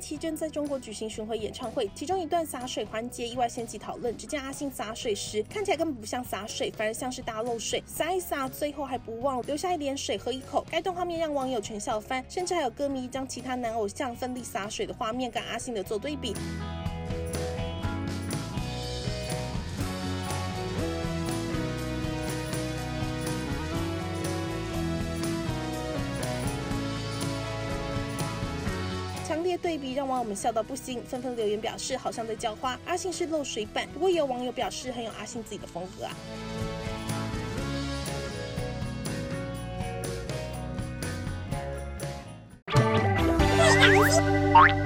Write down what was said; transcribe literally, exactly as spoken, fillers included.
期正在中国举行巡回演唱会，其中一段洒水环节意外掀起讨论。只见阿信洒水时，看起来根本不像洒水，反而像是大漏水，洒一洒，最后还不忘留下一点水喝一口。该段画面让网友全笑翻，甚至还有歌迷将其他男偶像奋力洒水的画面跟阿信的做对比。强烈对比让网友们笑到不行，纷纷留言表示好像在浇花，阿信是漏水版。不过也有网友表示很有阿信自己的风格啊。